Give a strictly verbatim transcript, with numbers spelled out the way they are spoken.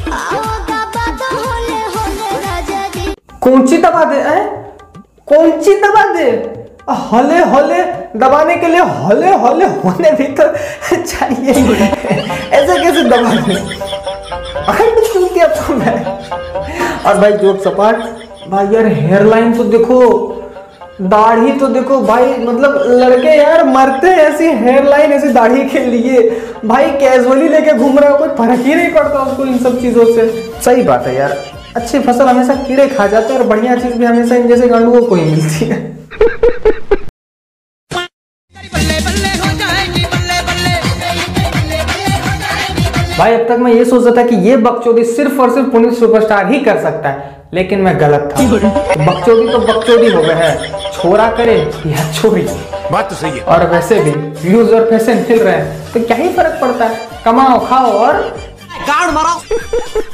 कौन सी दबा दे? कौन सी दबा दे? हले हले दबाने के लिए हले हले होने भी तो चाहिए। ऐसे कैसे दबा दे? तो मैं और भाई जोक सपाट भाई यार, हेयरलाइन तो देखो, दाढ़ी तो देखो भाई, मतलब लड़के यार मरते हैं ऐसी हेयरलाइन ऐसी दाढ़ी के लिए। भाई कैजुअली लेके घूम रहा है, कोई फर्क ही नहीं पड़ता उसको इन सब चीजों से। सही बात है यार, अच्छी फसल हमेशा कीड़े खा जाते हैं और बढ़िया चीज भी हमेशा इन जैसे गांडुओं को ही मिलती है। भाई अब तक मैं ये सोच रहा था कि ये बकचोदी सिर्फ और सिर्फ पुनीत सुपरस्टार ही कर सकता है, लेकिन मैं गलत था। बकचोदी तो बकचोदी हो गए है, छोरा करे या छोरी। बात तो सही है। और वैसे भी व्यूज और पैसे मिल रहे हैं तो क्या ही फर्क पड़ता है, कमाओ खाओ और गाड़ मारो।